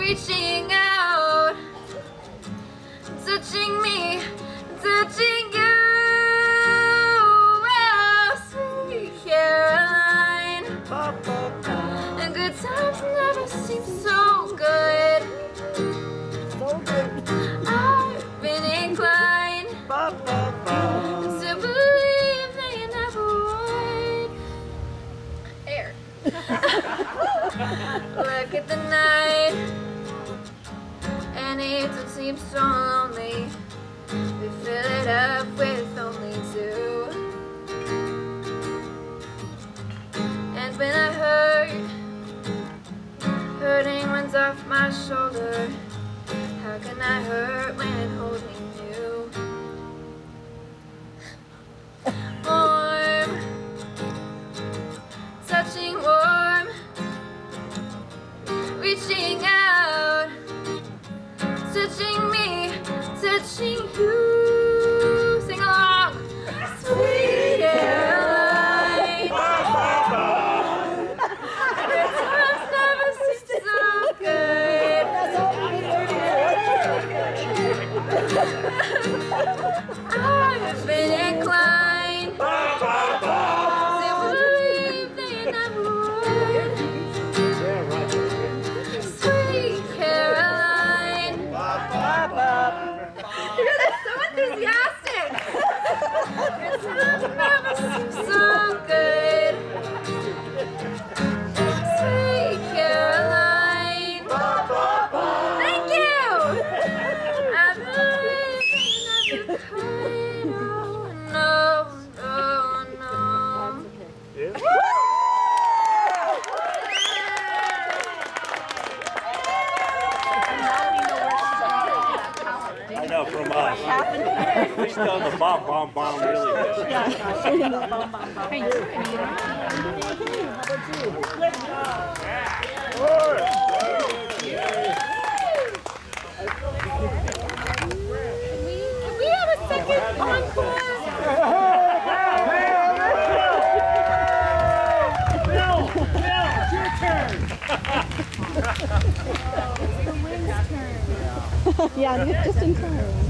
reaching out, touching me, touching you. Oh, sweet Caroline. And good times never seem so good. I've been inclined to believe that you never would. Air. Look at the night, and it don't seem so lonely. We fill it up with only two. And when I hurt, hurting runs off my shoulder. How can I hurt when holding you? Warm, touching warm, reaching out, touching me, touching you. Sing along. Sweet Caroline. Your times never seem so good. I've been inclined to believe that you never would. Sweet Caroline. You're so enthusiastic. Your times never seem so good. Sweet Caroline. Thank you. I believe you never could. Oh, no, no, no. I know, from us. We still the bomb really good. Yeah, the bomb. Hey, Can we have a second encore? Bill, it's your turn. yeah, just in time.